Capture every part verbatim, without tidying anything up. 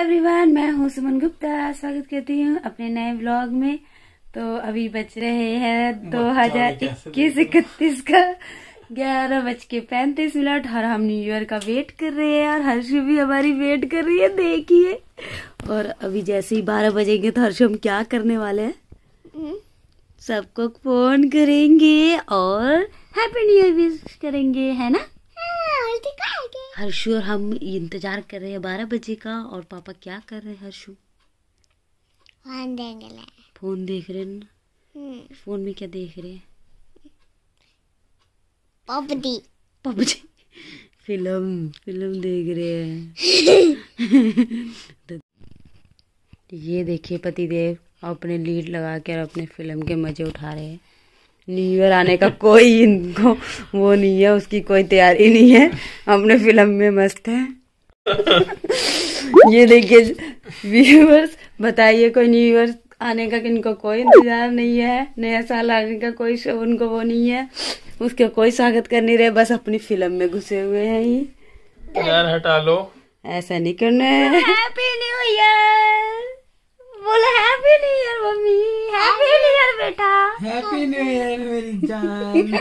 Everyone, मैं हूँ सुमन गुप्ता। स्वागत करती हूँ अपने नए व्लॉग में। तो अभी बज रहे हैं दो हजार इक्कीस इकतीस का ग्यारह बज के पैंतीस मिनट और हम न्यू ईयर का वेट कर रहे हैं और हर्षु भी हमारी वेट कर रही है, देखिए। और अभी जैसे ही बारह बजेंगे तो हर्षु हम क्या करने वाले हैं, सबको फोन करेंगे और हैप्पी न्यू ईयर विश करेंगे, है ना। हर्षु और हम इंतजार कर रहे हैं बारह बजे का। और पापा क्या कर रहे हैं हर्षु? फोन देख रहे फोन देख रहे हैं ना। फोन में क्या देख रहे हैं? पबजी पबजी फिल्म फिल्म देख रहे हैं। तो ये देखिए पतिदेव अपने लीड लगा कर अपने फिल्म के मजे उठा रहे हैं। न्यू ईयर आने का कोई इनको वो नहीं है, उसकी कोई तैयारी नहीं है, अपने फिल्म में मस्त है। ये देखिए व्यूअर्स, बताइए कोई न्यू ईयर आने का इनको कोई इंतजार नहीं है, नया साल आने का कोई उनको वो नहीं है, उसके कोई स्वागत कर नहीं रहे, बस अपनी फिल्म में घुसे हुए हैं। ही यार हटा लो, ऐसा नहीं करना है। हैप्पी न्यू ईयर बोलो, happy new year mummy, happy new year बेटा, हैप्पी न्यू ईयर मेरी जान।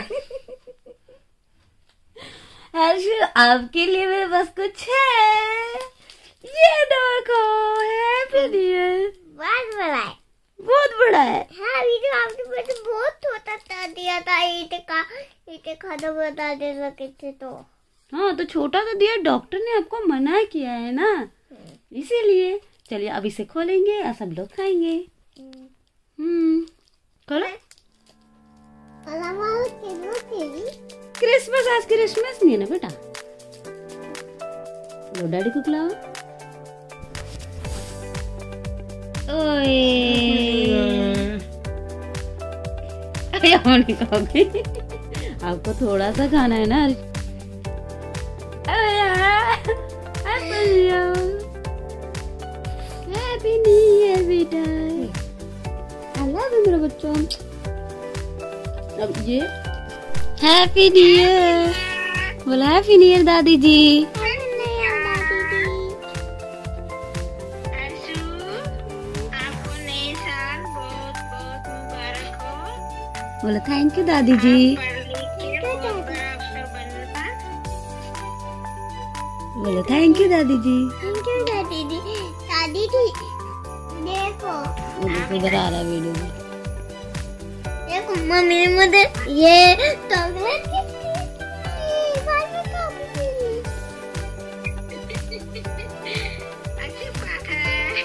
हर्षु आपके लिए मेरे पास कुछ है, ये देखो, हैप्पी न्यू ईयर। बहुत बड़ा है, बहुत बड़ा है। हाँ, वीडियो आपने मुझे बहुत छोटा कर दिया था, ईटे का ईटे खाना बता दे सके थे तो। हाँ तो छोटा तो दिया, डॉक्टर ने आपको मना किया है ना, इसीलिए। चलिए अब इसे खोलेंगे और सब लोग खाएंगे। हम्म खोलो। क्रिसमस, आज क्रिसमस नहीं है ना बेटा। लो डैडी को खिलाओ। ओए खाओगे, आपको थोड़ा सा खाना है ना। हैप्पी न्यू ईयर बेटा, आई लव यू मेरा बच्चा। अब ये हैप्पी न्यू ईयर बोला, हैप्पी न्यू ईयर दादी जी। बोला थैंक यू दादी जी। बोलो थैंक यू दादी जी। थैंक यू दादी जी। दादी जी देखो, देखो बता रहा वीडियो में, देखो मम्मी ने मुझे ये चॉकलेट अच्छी बात है।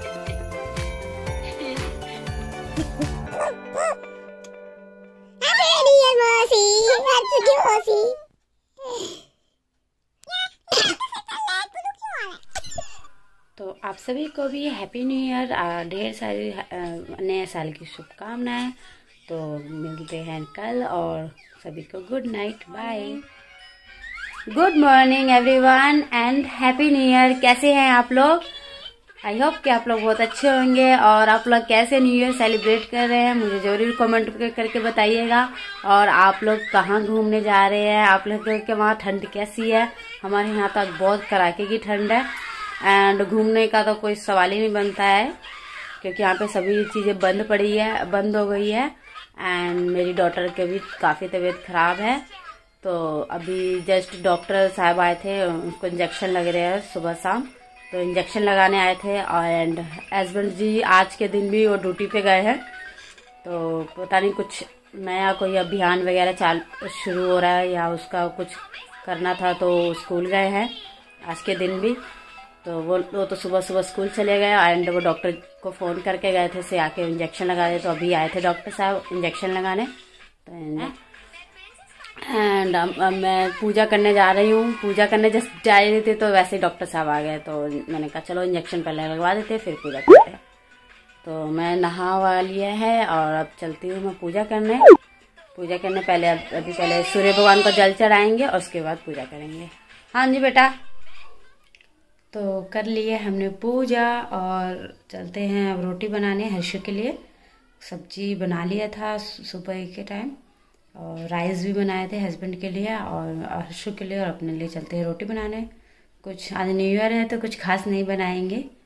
तो आप सभी को भी हैप्पी न्यू ईयर, ढेर सारी नए साल की शुभकामनाएं। तो मिलते हैं कल और सभी को good night, bye. Good morning everyone and happy new year. कैसे हैं आप लोग? आई होप कि आप लोग बहुत अच्छे होंगे। और आप लोग कैसे न्यू ईयर सेलिब्रेट कर रहे हैं मुझे जरूर कमेंट करके बताइएगा। और आप लोग कहाँ घूमने जा रहे हैं, आप लोग के वहाँ ठंड कैसी है? हमारे यहाँ तक बहुत कड़ाके की ठंड है एंड घूमने का तो कोई सवाल ही नहीं बनता है, क्योंकि यहाँ पे सभी चीज़ें बंद पड़ी है, बंद हो गई है। एंड मेरी डॉटर के भी काफ़ी तबीयत ख़राब है। तो अभी जस्ट डॉक्टर साहब आए थे, उसको इंजेक्शन लग रहे हैं सुबह शाम, तो इंजेक्शन लगाने आए थे। और एंड हस्बैंड जी आज के दिन भी वो ड्यूटी पे गए हैं। तो पता नहीं कुछ नया कोई अभियान वगैरह चाल शुरू हो रहा है या उसका कुछ करना था, तो स्कूल गए हैं आज के दिन भी। तो वो वो तो सुबह सुबह स्कूल चले गए एंड वो डॉक्टर को फ़ोन करके गए थे से आके इंजेक्शन लगा दे। तो अभी आए थे डॉक्टर साहब इंजेक्शन लगाने। तो एंड मैं पूजा करने जा रही हूँ, पूजा करने जस्ट जा रही थी तो वैसे ही डॉक्टर साहब आ गए। तो मैंने कहा चलो इंजेक्शन पहले लगवा देते फिर पूजा करते हैं। तो मैं नहा वा लिया है और अब चलती हूँ मैं पूजा करने। पूजा करने पहले अभी पहले सूर्य भगवान को जल चढ़ाएंगे और उसके बाद पूजा करेंगे। हाँ जी बेटा। तो कर लिए हमने पूजा और चलते हैं अब रोटी बनाने हर्षु के लिए। सब्जी बना लिया था सुबह के टाइम और राइस भी बनाए थे हस्बैंड के लिए और हर्षु के लिए, और अपने लिए चलते हैं रोटी बनाने। कुछ आज न्यू ईयर है तो कुछ खास नहीं बनाएंगे,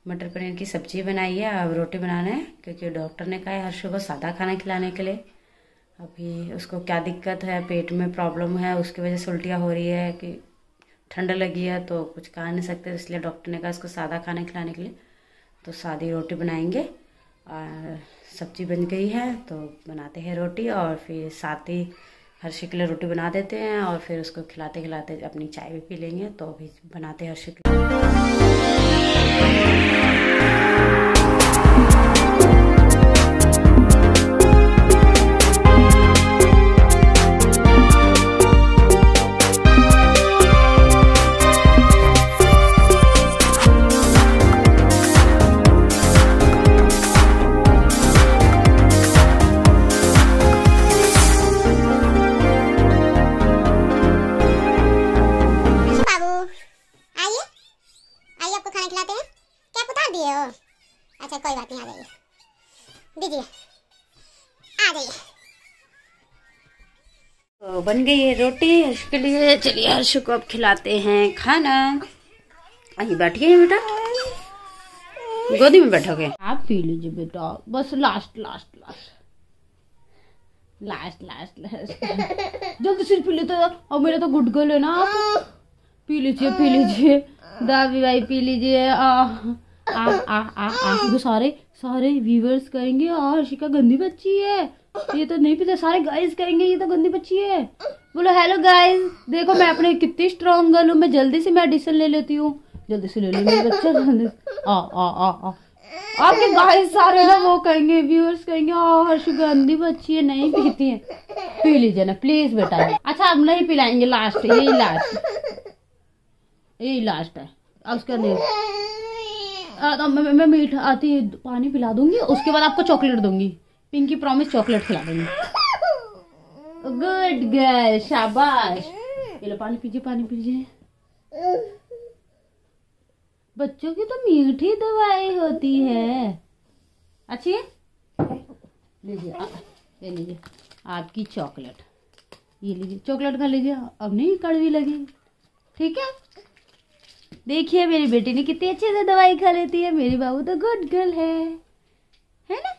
मटर पनीर की सब्जी बनाई है, अब रोटी बनाना है क्योंकि डॉक्टर ने कहा है हर्षु को सादा खाना खिलाने के लिए। अभी उसको क्या दिक्कत है, पेट में प्रॉब्लम है, उसकी वजह से उल्टियाँ हो रही है कि ठंड लगी है तो कुछ खा नहीं सकते, इसलिए डॉक्टर ने कहा इसको सादा खाना खिलाने के लिए। तो सादी रोटी बनाएंगे और सब्जी बन गई है तो बनाते हैं रोटी और फिर साथ ही हर्षी के लिए रोटी बना देते हैं और फिर उसको खिलाते खिलाते अपनी चाय भी पी लेंगे। तो अभी बनाते हैं हर्षी के लिए। अच्छा कोई बात नहीं, आ जाइए दीजिए, आ जाइए। तो बन गई है रोटी हर्ष के लिए। चलिए हर्ष को अब खिलाते हैं खाना। अभी बैठिए बेटा, गोदी में बैठोगे आप, पी लीजिए बेटा, बस last last last last last last जल्दी से पी लेते हो। और मेरा तो गुड गर्ल है ना, आप पी लीजिए पी लीजिए दादी भाई, पी लीजिए। आ आ आ आ आ वो सारे सारे व्यूवर्स कहेंगे और हर्षिका गंदी बच्ची है, ये तो नहीं पीते। सारे गाइस कहेंगे ये तो गंदी बच्ची है। बोलो हेलो गाइस, देखो मैं अपने कितनी स्ट्रॉन्ग गर्ल हूँ, मैं जल्दी से मेडिसिन ले लेती हूँ, जल्दी से ले लो मेरे बच्चे जल्दी। आ आ आ आ आपके गाइस सारे ना वो कहेंगे, व्यूअर्स कहेंगे आ हर्षि गंदी बच्ची है, नहीं पीती है। पी लीजिए ना प्लीज बेटा। अच्छा अब नहीं पिलाएंगे, लास्ट यही लास्ट यही लास्ट है। अब उसका नहीं तो मैं, मैं मीठ आती पानी पिला दूंगी, उसके बाद आपको चॉकलेट दूंगी, पिंकी प्रॉमिस चॉकलेट खिला दूंगी। गुड गर्ल, शाबाश। ये लो पानी पीजिए पानी पीजिए। बच्चों की तो मीठी दवाई होती है। अच्छी है, लीजिए ले लीजिए आपकी चॉकलेट, ये लीजिए चॉकलेट खा लीजिए, अब नहीं कड़वी लगी, ठीक है। देखिए मेरी बेटी ने कितनी अच्छे से दवाई खा लेती है, मेरी बाबू तो गुड गर्ल है, है ना।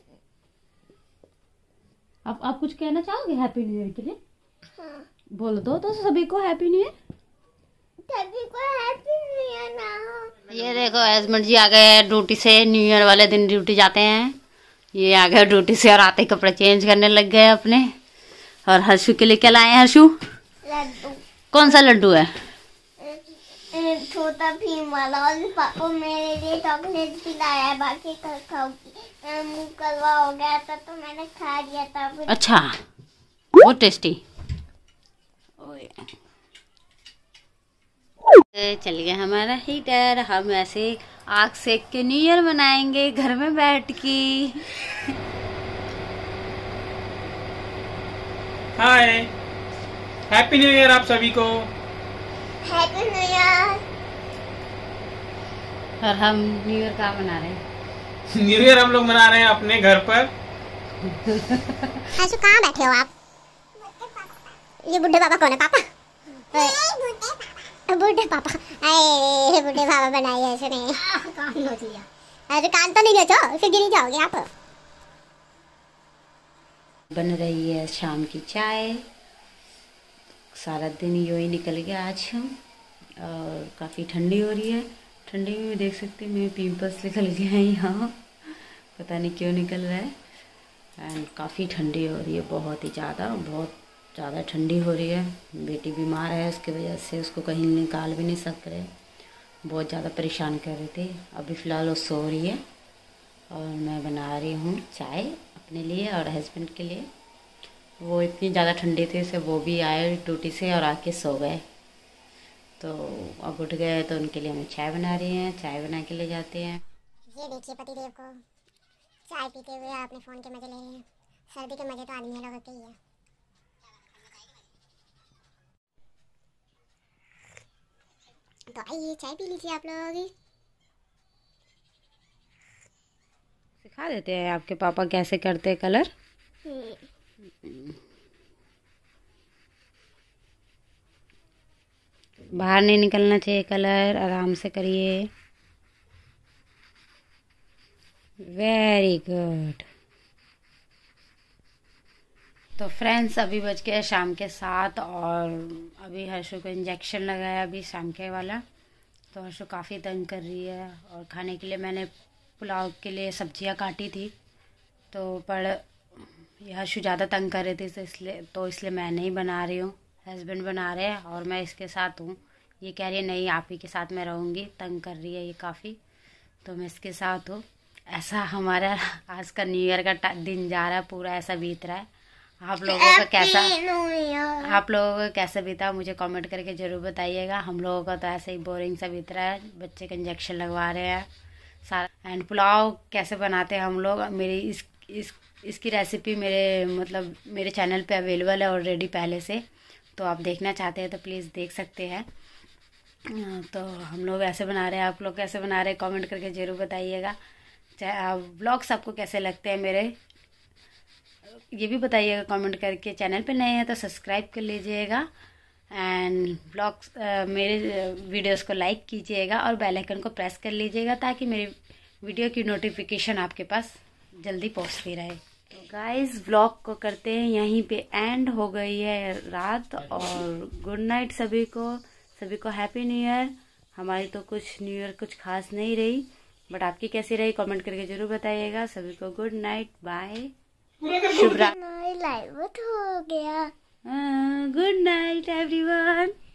आप आप कुछ कहना चाहोगे हैप्पी न्यू ईयर के लिए? हाँ। बोल दो तो सभी को हैप्पी न्यू ईयर, सभी को हैप्पी न्यू ईयर ना। ये देखो हस्बैंड जी आ गए ड्यूटी से, न्यू ईयर वाले दिन ड्यूटी जाते हैं। ये आ गए ड्यूटी से और आते कपड़े चेंज करने लग गए अपने। और हर्षु के लिए क्या लाए हैं हर्षु? लड्डू। कौन सा लड्डू है? छोटा भीम वाला। और पापा मेरे लिए चॉकलेट भी लाया है, बाकी कल खाऊंगी। मुंह कलवा हो गया था तो मैंने खा लिया था। अच्छा बहुत टेस्टी। चल गया हमारा हीटर, हम ऐसे आग सेक के न्यू ईयर मनाएंगे घर में बैठ के। हाय, हैप्पी न्यू ईयर आप सभी को। Happy new year. और हम न्यू ईयर कहाँ मना रहे हैं? न्यू ईयर हम लोग मना रहे हैं अपने घर पर। आशु कहाँ बैठे हो आप? ये बुढ़े पापा कौन है? पापा बुढ़े पापा, अरे बुढ़े पापा बनाई है इसने। कान नोच लिया। अरे कान तो नहीं नोचो, फिर गिर जाओगे आप। बन रही है शाम की चाय। सारा दिन यूँ ही निकल गया आज हम, और काफ़ी ठंडी हो रही है। ठंडी में देख सकते हैं मेरे पिंपल्स निकल गए हैं यहाँ, पता नहीं क्यों निकल रहा है। एंड काफ़ी ठंडी हो रही है, बहुत ही ज़्यादा बहुत ज़्यादा ठंडी हो रही है। बेटी बीमार है, उसकी वजह से उसको कहीं निकाल भी नहीं सक रहे, बहुत ज़्यादा परेशान कर रहे थे। अभी फ़िलहाल वो सो रही है और मैं बना रही हूँ चाय अपने लिए और हस्बैंड के लिए। वो इतनी ज़्यादा ठंडी थी से वो भी आए ड्यूटी से और आके सो गए, तो अब उठ गए तो उनके लिए हम चाय बना रही हैं, चाय बना के ले जाते हैं। ये देखिए पतिदेव को चाय पीते हुए अपने फ़ोन के मजे ले रहे हैं। सर्दी के मजे तो आदमी लोगों के ही है। तो आइए चाय पी लीजिए आप लोग। सिखा देते हैं आपके पापा कैसे करते हैं कलर। बाहर नहीं निकलना चाहिए, कलर आराम से करिए। Very good. तो फ्रेंड्स अभी बज गए शाम के सात और अभी हर्षु को इंजेक्शन लगाया अभी शाम के वाला। तो हर्षु काफ़ी तंग कर रही है और खाने के लिए मैंने पुलाव के लिए सब्जियां काटी थी, तो पर ये हर्षु ज़्यादा तंग कर रही थी तो इसलिए तो इसलिए मैं नहीं बना रही हूँ, हस्बैंड बना रहे हैं और मैं इसके साथ हूँ। ये कह रही है नहीं आप ही के साथ मैं रहूँगी, तंग कर रही है ये काफ़ी, तो मैं इसके साथ हूँ। ऐसा हमारा आज का न्यू ईयर का दिन जा रहा है, पूरा ऐसा बीत रहा है। आप लोगों का कैसा आप लोगों का कैसा बीता मुझे कमेंट करके ज़रूर बताइएगा। हम लोगों का तो ऐसे ही बोरिंग सा बीत रहा है, बच्चे का इंजेक्शन लगवा रहे हैं सारा। एंड पुलाव कैसे बनाते हैं हम लोग, मेरी इस इस इसकी रेसिपी मेरे मतलब मेरे चैनल पे अवेलेबल है ऑलरेडी पहले से, तो आप देखना चाहते हैं तो प्लीज़ देख सकते हैं। तो हम लोग ऐसे बना रहे हैं, आप लोग कैसे बना रहे हैं कमेंट करके ज़रूर बताइएगा। व्लॉग्स आपको कैसे लगते हैं मेरे, ये भी बताइएगा कमेंट करके। चैनल पे नए हैं तो सब्सक्राइब कर लीजिएगा एंड ब्लॉग्स मेरे वीडियोस को लाइक कीजिएगा और बेल आइकन को प्रेस कर लीजिएगा ताकि मेरी वीडियो की नोटिफिकेशन आपके पास जल्दी पहुंचती रहे। तो गाइस व्लॉग को करते हैं यहीं पे एंड, हो गई है रात और गुड नाइट सभी को। सभी को हैप्पी न्यू ईयर। हमारी तो कुछ न्यू ईयर कुछ खास नहीं रही, बट आपकी कैसी रही कमेंट करके जरूर बताइएगा। सभी को गुड नाइट, बाय, शुभ रात्रि। लाइव हो गया। Good night everyone.